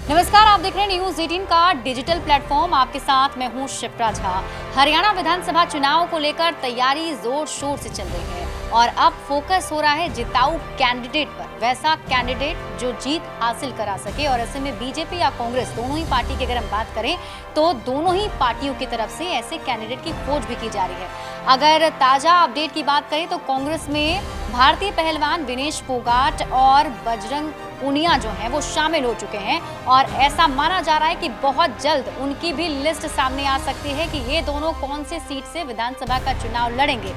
नमस्कार, आप देख रहे हैं न्यूज 18 का डिजिटल प्लेटफॉर्म। आपके साथ मैं हूं शिप्रा झा। हरियाणा विधानसभा चुनाव को लेकर तैयारी जोर शोर से चल रही है और अब फोकस हो रहा है जिताऊ कैंडिडेट पर, वैसा कैंडिडेट जो जीत हासिल करा सके। और ऐसे में बीजेपी या कांग्रेस दोनों ही पार्टी की अगर हम बात करें तो दोनों ही पार्टियों की तरफ से ऐसे कैंडिडेट की खोज भी की जा रही है। अगर ताजा अपडेट की बात करें तो कांग्रेस में भारतीय पहलवान विनेश फोगाट और बजरंग पूनिया जो हैं वो शामिल हो चुके हैं और ऐसा माना जा रहा है कि बहुत जल्द उनकी भी लिस्ट सामने आ सकती है कि ये दोनों कौन से सीट से विधानसभा का चुनाव लड़ेंगे।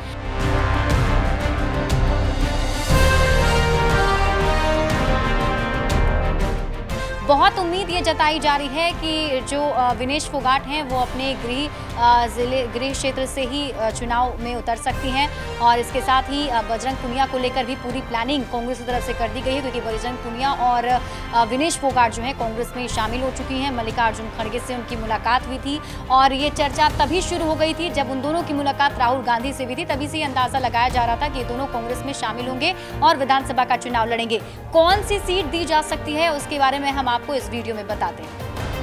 बहुत उम्मीद ये जताई जा रही है कि जो विनेश फोगाट हैं वो अपने गृह क्षेत्र से ही चुनाव में उतर सकती हैं और इसके साथ ही बजरंग पूनिया को लेकर भी पूरी प्लानिंग कांग्रेस की तरफ से कर दी गई है, क्योंकि बजरंग पूनिया और विनेश फोगाट जो है कांग्रेस में शामिल हो चुकी हैं। मल्लिकार्जुन खड़गे से उनकी मुलाकात हुई थी और ये चर्चा तभी शुरू हो गई थी जब उन दोनों की मुलाकात राहुल गांधी से हुई थी। तभी से अंदाजा लगाया जा रहा था कि ये दोनों कांग्रेस में शामिल होंगे और विधानसभा का चुनाव लड़ेंगे। कौन सी सीट दी जा सकती है उसके बारे में हम आपको इस वीडियो में बताते हैं।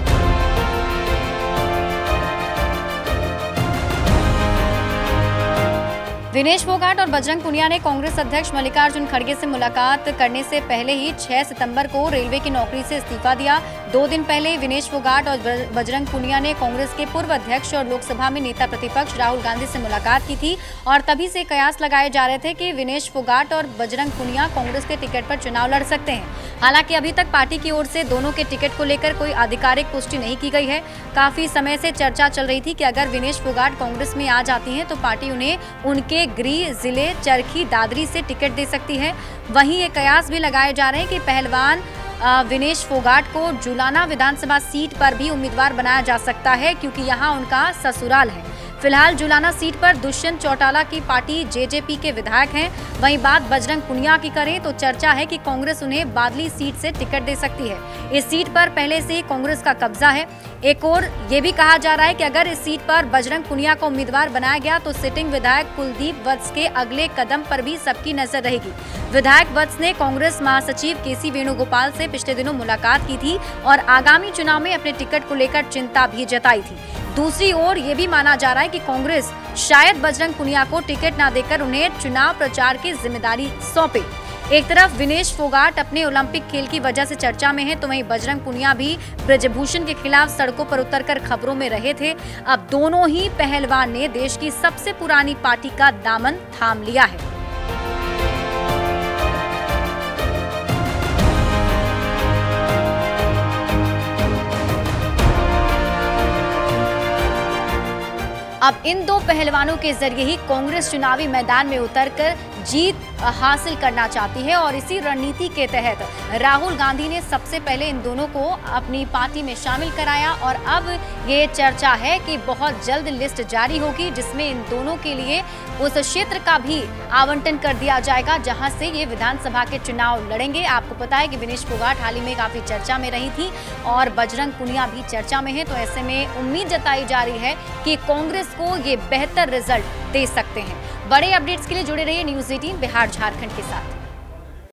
विनेश फोगाट और बजरंग पूनिया ने कांग्रेस अध्यक्ष मल्लिकार्जुन खड़गे से मुलाकात करने से पहले ही 6 सितंबर को रेलवे की नौकरी से इस्तीफा दिया। 2 दिन पहले विनेश फोगाट और बजरंग पूनिया ने कांग्रेस के पूर्व अध्यक्ष और लोकसभा में नेता प्रतिपक्ष राहुल गांधी से मुलाकात की थी और तभी से कयास लगाए जा रहे थे कि विनेश फोगाट और बजरंग पूनिया कांग्रेस के टिकट पर चुनाव लड़ सकते हैं। हालांकि अभी तक पार्टी की ओर से दोनों के टिकट को लेकर कोई आधिकारिक पुष्टि नहीं की गई है। काफी समय से चर्चा चल रही थी कि अगर विनेश फोगाट कांग्रेस में आ जाती हैं तो पार्टी उन्हें उनके गृह जिले चरखी दादरी से टिकट दे सकती है। वहीं ये कयास भी लगाए जा रहे हैं कि पहलवान विनेश फोगाट को जुलाना विधानसभा सीट पर भी उम्मीदवार बनाया जा सकता है, क्योंकि यहां उनका ससुराल है। फिलहाल जुलाना सीट पर दुष्यंत चौटाला की पार्टी जेजेपी के विधायक हैं। वहीं बात बजरंग पूनिया की करें तो चर्चा है कि कांग्रेस उन्हें बादली सीट से टिकट दे सकती है। इस सीट पर पहले से ही कांग्रेस का कब्जा है। एक और ये भी कहा जा रहा है कि अगर इस सीट पर बजरंग पूनिया को उम्मीदवार बनाया गया तो सिटिंग विधायक कुलदीप वत्स के अगले कदम पर भी सबकी नजर रहेगी। विधायक वत्स ने कांग्रेस महासचिव केसी वेणुगोपाल से पिछले दिनों मुलाकात की थी और आगामी चुनाव में अपने टिकट को लेकर चिंता भी जताई थी। दूसरी ओर ये भी माना जा रहा है कि कांग्रेस शायद बजरंग पूनिया को टिकट न देकर उन्हें चुनाव प्रचार की जिम्मेदारी सौंपे। एक तरफ विनेश फोगाट अपने ओलंपिक खेल की वजह से चर्चा में है, तो वहीं बजरंग पूनिया भी ब्रजभूषण के खिलाफ सड़कों पर उतरकर खबरों में रहे थे। अब दोनों ही पहलवान ने देश की सबसे पुरानी पार्टी का दामन थाम लिया है। अब इन दो पहलवानों के जरिए ही कांग्रेस चुनावी मैदान में उतरकर जीत हासिल करना चाहती है और इसी रणनीति के तहत राहुल गांधी ने सबसे पहले इन दोनों को अपनी पार्टी में शामिल कराया और अब ये चर्चा है कि बहुत जल्द लिस्ट जारी होगी जिसमें इन दोनों के लिए उस क्षेत्र का भी आवंटन कर दिया जाएगा जहां से ये विधानसभा के चुनाव लड़ेंगे। आपको पता है कि विनेश फोगाट हाल ही में काफी चर्चा में रही थी और बजरंग पूनिया भी चर्चा में है, तो ऐसे में उम्मीद जताई जा रही है कि कांग्रेस को ये बेहतर रिजल्ट दे सकते हैं। बड़े अपडेट्स के लिए जुड़े रहिए न्यूज 18 बिहार झारखंड के साथ।